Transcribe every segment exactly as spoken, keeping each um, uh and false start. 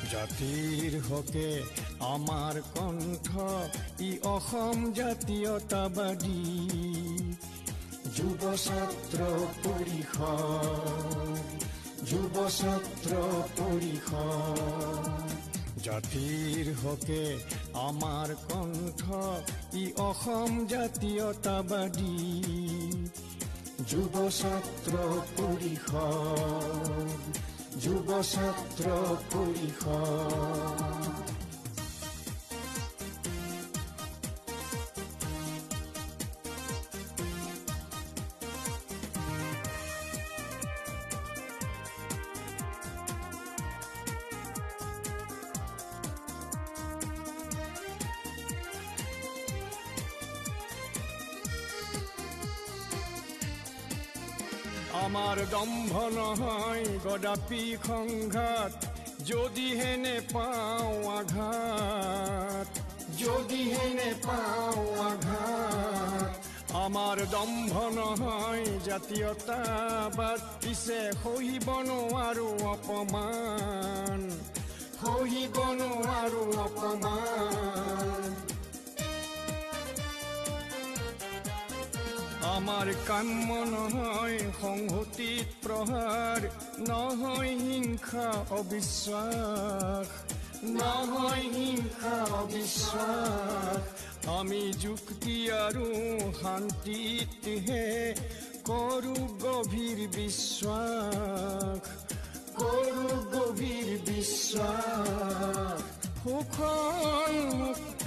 জাতিৰ হকে আমাৰ কণ্ঠ ই অসম জাতীয়তাবাদী যুৱ ছাত্ৰ পৰিষদ যুৱ ছাত্ৰ পৰিষদ জাতিৰ হকে আমাৰ কণ্ঠ ই অসম জাতীয়তাবাদী যুৱ ছাত্ৰ পৰিষদ যুৱ ছাত্ৰ পৰিষদ আমাৰ দম্ভ নহয় গদাপি সংঘাত যদিহে নেপাওঁ আঘাত যদিহে নেপাওঁ আঘাত আমাৰ দম্ভ নহয় জাতীয়তাবাদ পিছে সহিব নোৱাৰো অপমান সহিব নোৱাৰো অপমান আমাৰ কাম্য নহয় সংহতিত প্ৰহাৰ নহয় হিংসা অবিশ্বাস নহয় হিংসা অবিশ্বাস আমি যুক্তি আৰু শান্তিতহে কৰো গভীৰ বিশ্বাস কৰো গভীৰ বিশ্বাস সুখৰ মুক্ত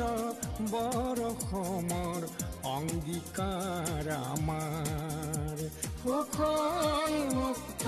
বৰষমৰ অংগীকাৰ আমাৰ সুখৰ মুক্ত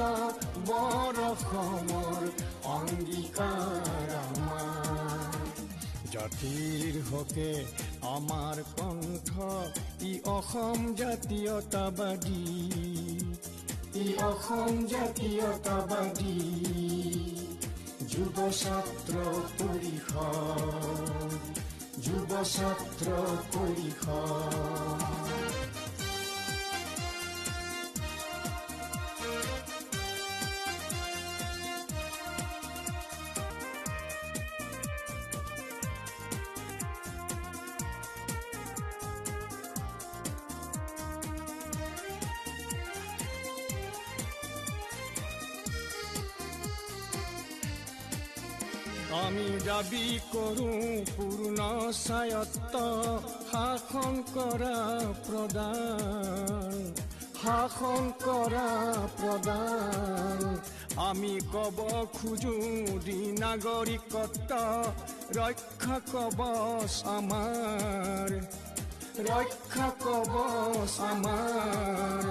বৰষমৰ অংগীকাৰ আমাৰ জাতিৰ হকে আমাৰ কণ্ঠ ই অসম জাতীয়তাবাদী ই অসম জাতীয়তাবাদী যুৱ ছাত্ৰ পৰিষদ যুৱ ছাত্ৰ পৰিষদ আমি দাবী কৰো পূৰ্ণ স্বায়ত্ত শাসন কৰা প্ৰদান শাসন কৰা প্ৰদান আমি কব খোজো দি নাগৰিকত্ব ৰক্ষা কবচ আমাৰ ৰক্ষা কবচ আমাৰ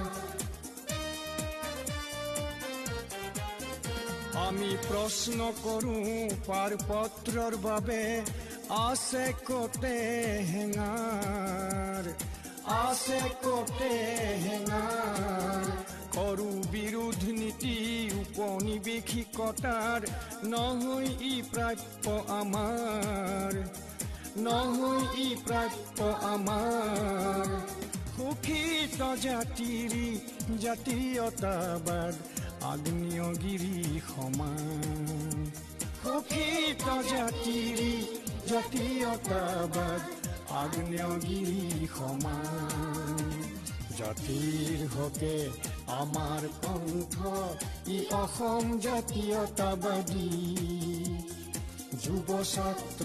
আমি প্ৰশ্ন কৰো পাৰপত্ৰৰ বাবে আছে কোটে হেঙাৰ আছে কোটে হেঙাৰ কৰো বিৰোধ নীতি উপনিৱেশিকতাৰ নহয় ই প্ৰাপ্য আমাৰ নহয় ই প্ৰাপ্য আমাৰ সুখিত জাতিৰ জাতীয়তাবাদ আগ্নেয়গিৰি সমান সুখিত জাতিৰ জাতীয়তাবাদ আগ্নেয়গিৰি সমান জাতিৰ হকে আমাৰ কণ্ঠ ই অসম জাতীয়তাবাদী যুৱ ছাত্ৰ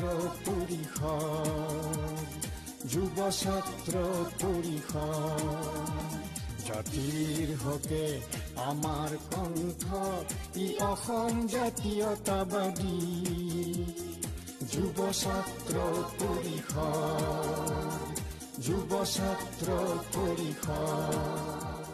পৰিষদ যুৱ ছাত্ৰ পৰিষদ জাতিৰ হকে আমাৰ কণ্ঠ ই অসম জাতীয়তাবাদী যুৱ ছাত্ৰ পৰিষদ যুৱ ছাত্ৰ পৰিষদ